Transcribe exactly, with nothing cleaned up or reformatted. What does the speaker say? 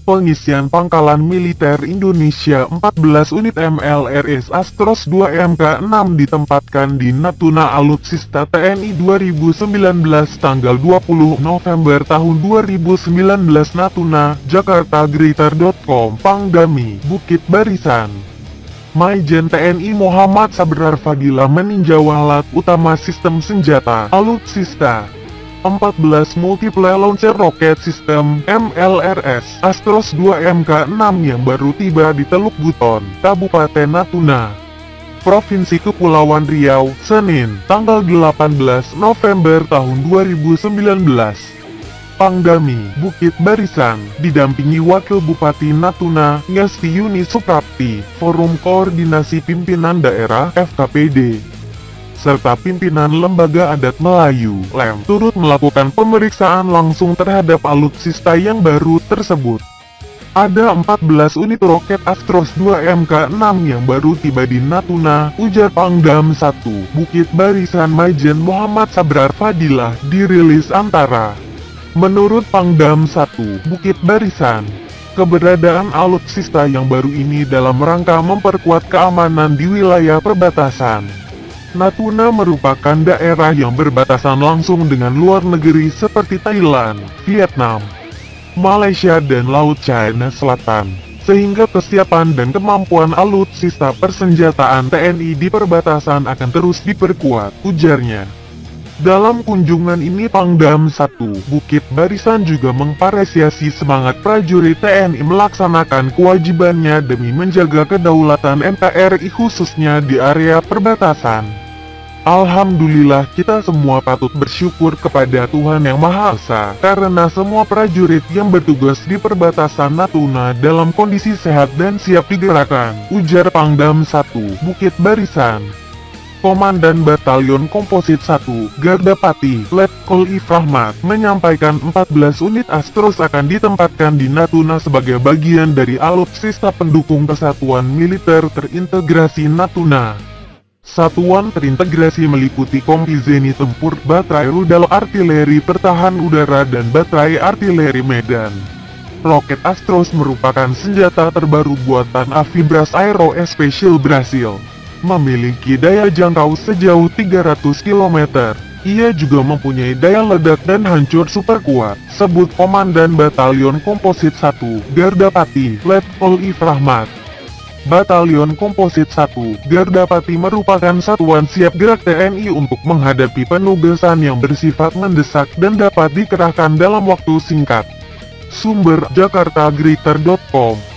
Pengisian Pangkalan Militer Indonesia empat belas unit M L R S Astros dua M K enam ditempatkan di Natuna Alutsista T N I dua ribu sembilan belas tanggal dua puluh November tahun dua ribu sembilan belas. Natuna, Jakarta Greater dot com. Pangdami, Bukit Barisan. Maijen T N I Muhammad Sabrar Fadila meninjau alat utama sistem senjata alutsista empat belas Multiple Launcher Rocket System M L R S Astros dua M K enam yang baru tiba di Teluk Buton, Kabupaten Natuna, Provinsi Kepulauan Riau, Senin, tanggal delapan belas November tahun dua ribu sembilan belas. Pangdami, Bukit Barisan, didampingi Wakil Bupati Natuna, Ngesti Yuni Suprapti, Forum Koordinasi Pimpinan Daerah F K P D, serta pimpinan Lembaga Adat Melayu, L E M, turut melakukan pemeriksaan langsung terhadap alutsista yang baru tersebut. Ada empat belas unit roket Astros dua M K enam yang baru tiba di Natuna, ujar Pangdam satu, Bukit Barisan Maijen Muhammad Sabrar Fadilah, dirilis Antara. Menurut Pangdam satu, Bukit Barisan, keberadaan alutsista yang baru ini dalam rangka memperkuat keamanan di wilayah perbatasan. Natuna merupakan daerah yang berbatasan langsung dengan luar negeri seperti Thailand, Vietnam, Malaysia dan Laut Cina Selatan, sehingga kesiapan dan kemampuan alutsista persenjataan T N I di perbatasan akan terus diperkuat, ujarnya. Dalam kunjungan ini Pangdam satu, Bukit Barisan juga mengapresiasi semangat prajurit T N I melaksanakan kewajibannya demi menjaga kedaulatan N K R I khususnya di area perbatasan. Alhamdulillah, kita semua patut bersyukur kepada Tuhan Yang Maha Esa, karena semua prajurit yang bertugas di perbatasan Natuna dalam kondisi sehat dan siap digerakkan, ujar Pangdam satu, Bukit Barisan. Komandan Batalion Komposit satu, Gardapati, Letkol Ifrahmat, menyampaikan empat belas unit Astros akan ditempatkan di Natuna sebagai bagian dari alutsista pendukung Kesatuan Militer Terintegrasi Natuna. Satuan terintegrasi meliputi kompi Zeni Tempur, Baterai Rudal Artileri Pertahan Udara dan Baterai Artileri Medan. Roket Astros merupakan senjata terbaru buatan Avibras Aero Especial Brasil. Memiliki daya jangkau sejauh tiga ratus kilometer. Ia juga mempunyai daya ledak dan hancur super kuat, sebut Komandan Batalion Komposit satu, Gardapati, Letkol Ifrahmat. Batalion Komposit satu, Gardapati merupakan satuan siap gerak T N I untuk menghadapi penugasan yang bersifat mendesak dan dapat dikerahkan dalam waktu singkat. Sumber, Jakarta Greater dot com.